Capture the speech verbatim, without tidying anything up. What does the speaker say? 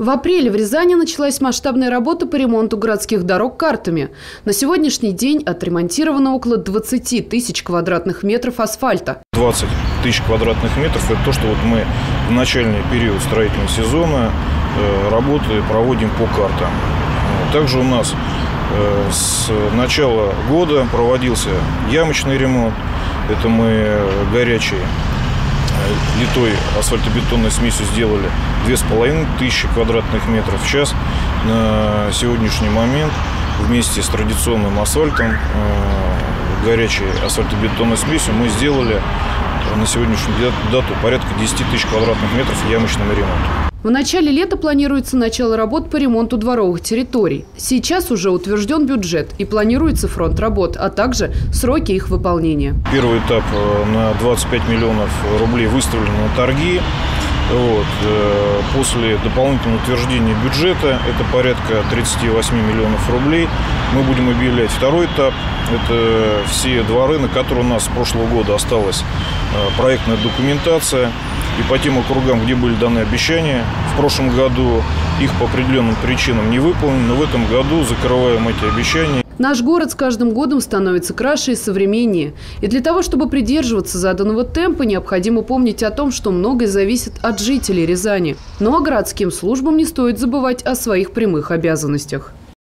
В апреле в Рязани началась масштабная работа по ремонту городских дорог картами. На сегодняшний день отремонтировано около двадцати тысяч квадратных метров асфальта. двадцать тысяч квадратных метров – это то, что вот мы в начальный период строительного сезона э, работы проводим по картам. Также у нас э, с начала года проводился ямочный ремонт. Это мы горячий литой асфальтобетонной смесью сделали две с половиной тысячи квадратных метров. Сейчас на сегодняшний момент вместе с традиционным асфальтом, горячей асфальтобетонной смесью, мы сделали на сегодняшнюю дату порядка десяти тысяч квадратных метров ямочного ремонта. В начале лета планируется начало работ по ремонту дворовых территорий. Сейчас уже утвержден бюджет и планируется фронт работ, а также сроки их выполнения. Первый этап на двадцать пять миллионов рублей выставлен на торги. Вот. После дополнительного утверждения бюджета, это порядка тридцати восьми миллионов рублей, мы будем объявлять второй этап. Это все дворы, на которые у нас с прошлого года осталась проектная документация. И по тем округам, где были даны обещания, в прошлом году их по определенным причинам не выполнены, но в этом году закрываем эти обещания. Наш город с каждым годом становится краше и современнее. И для того, чтобы придерживаться заданного темпа, необходимо помнить о том, что многое зависит от жителей Рязани. Но городским службам не стоит забывать о своих прямых обязанностях.